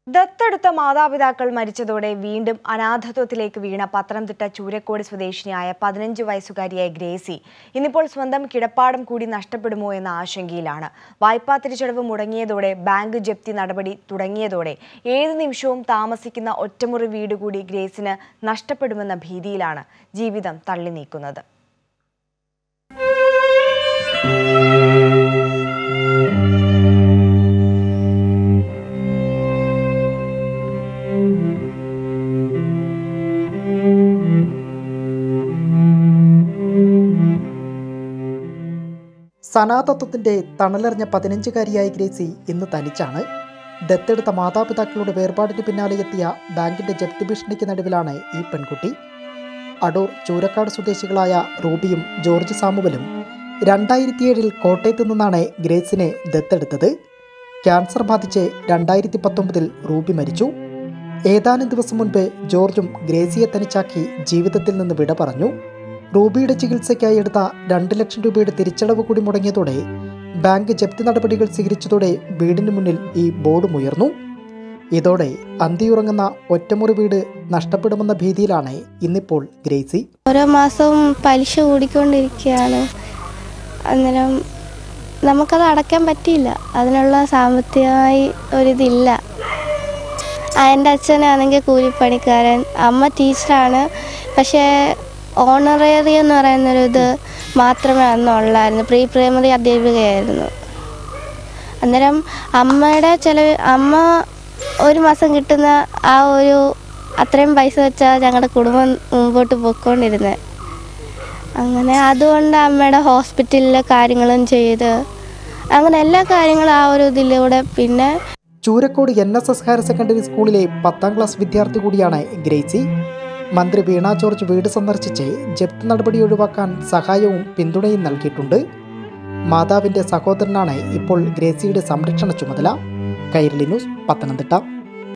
ദത്തെടുത്ത മാതാപിതാക്കൾ മരിച്ചതോടെ വീണ്ടും അനാഥത്വത്തിലേക്ക് വീണ പത്തനംതിട്ട ചൂരക്കോട് സ്വദേശിനിയായ 15 വയസ്സുകാരിയായ ഗ്രേസി ഇന്നിപ്പോൾ സ്വന്തം കിടപ്പാടം കൂടി നഷ്ടപ്പെടുമോ എന്ന ആശങ്കയിലാണ്. വായ്പാ തിരിച്ചടവ് മുടങ്ങിയതോടെ ബാങ്ക് ജപ്തി നടപടി തുടങ്ങിയതോടെ ഏത് നിമിഷവും താമസിക്കുന്ന ഒറ്റമുറി വീട് കൂടി ഗ്രേസിന് നഷ്ടപ്പെടുമെന്ന ഭീതിയിലാണ് ജീവിതം തള്ളി നീക്കുന്നത്. സനാതത്വത്തിന്റെ തണലറിഞ്ഞ 15-കാരിയായ ഗ്രേസി ഇന്ന് തനിച്ചാണ്. ദത്തെടുത്ത മാതാപിതാക്കളുടെ വേർപാടിന് പിന്നാലെ എത്തിയ ബാങ്കിന്റെ ജപ്തി ഭീഷണിക്ക് നടുവിലാണ് ഈ പെൺകുട്ടി. അടൂർ ചൂരക്കാട് സ്വദേശികളായ റൂബിയും ജോർജ് സാമുവലും 2007 കോട്ടയത്ത് നിന്നാണ് ഗ്രേസിനെ ദത്തെടുത്തത്. ക്യാൻസർ ബാധിച്ച് 2019 റൂബി മരിച്ചു. ഏതാനും ദിവസം മുൻപ് ജോർജും ഗ്രേസിയെ തനിച്ചാക്കി ജീവിതത്തിൽ നിന്ന് വിട പറഞ്ഞു. റൂബിയുടെ ചികിത്സയ്ക്കായി എടുത്ത 2 ലക്ഷം രൂപയുടെ തിരിച്ചടവ് കൂടി മുടങ്ങിയതോടെ ബാങ്ക് ജപ്തി നടപടികൾ സ്വീകരിച്ചതോടെ വീടിന് മുന്നിൽ ഈ ബോർഡും ഉയർന്നു. ഇതോടെ അന്തിയുറങ്ങുന്ന ഒറ്റമുറി വീട് നഷ്ടപ്പെടുമെന്ന ഭീതിയിലാണ് ഇന്നിപ്പോൾ ഗ്രേസി. ഓരോ മാസവും പലിശ കൂടിക്കൊണ്ടിരിക്കുകയാണ്. അന്നേരം നമുക്കത് അടയ്ക്കാൻ പറ്റിയില്ല. അതിനുള്ള സാമ്പത്തികമായി ഒരിതില്ല. എൻ്റെ അച്ഛനാണെങ്കിൽ കൂലിപ്പണിക്കാരൻ, അമ്മ ടീച്ചറാണ്. പക്ഷേ ഓണറേറി എന്ന് പറയുന്നൊരു ഇത് മാത്രമേ അന്നുള്ളായിരുന്നു. Pre primary അധ്യാപികയായിരുന്നു. അന്നേരം അമ്മയുടെ ചിലവ്, അമ്മ ഒരു മാസം കിട്ടുന്ന ആ ഒരു അത്രയും പൈസ വെച്ചാൽ ഞങ്ങളുടെ കുടുംബം മുമ്പോട്ട് പോയിക്കൊണ്ടിരുന്നത്. അങ്ങനെ അതുകൊണ്ട് അമ്മയുടെ ഹോസ്പിറ്റലിലെ കാര്യങ്ങളും ചെയ്ത് അങ്ങനെ എല്ലാ കാര്യങ്ങളും ആ ഒരു ഇതിലൂടെ. പിന്നെ ചൂരക്കോട് NSS ഹയർ സെക്കൻഡറി സ്കൂളിലെ 10ാം ക്ലാസ് വിദ്യാർത്ഥി കൂടിയാണ് ഗ്രേസി. മന്ത്രി വീണ ജോർജ് വീട് സന്ദർശിച്ച് ജപ്തി നടപടി ഒഴിവാക്കാൻ സഹായവും പിന്തുണയും നൽകിയിട്ടുണ്ട്. മാതാവിന്റെ സഹോദരനാണ് ഇപ്പോൾ ഗ്രേസിയുടെ സംരക്ഷണ ചുമതല. കൈരളി ന്യൂസ്, പത്തനംതിട്ട.